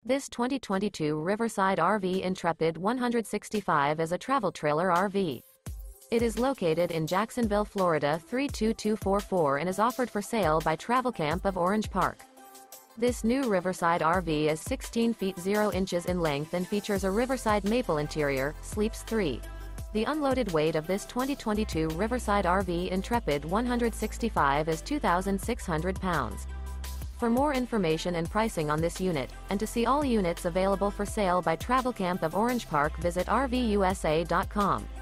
This 2022 Riverside RV Intrepid 165 is a travel trailer RV. It is located in Jacksonville, Florida 32244 and is offered for sale by Travelcamp of Orange Park. This new Riverside RV is 16 feet 0 inches in length and features a Riverside Maple interior, sleeps 3. The unloaded weight of this 2022 Riverside RV Intrepid 165 is 2,600 pounds. For more information and pricing on this unit, and to see all units available for sale by Travelcamp of Orange Park, visit RVUSA.com.